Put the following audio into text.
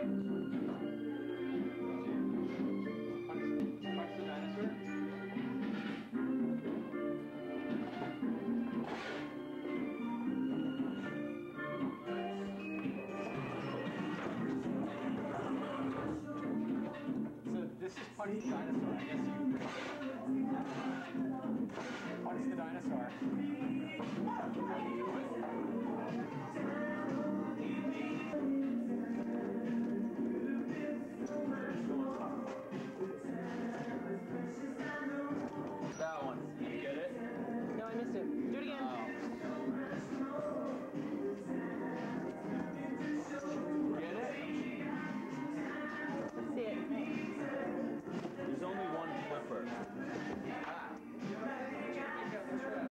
Punch the dinosaur. This is punch the dinosaur, I guess you punch the dinosaur.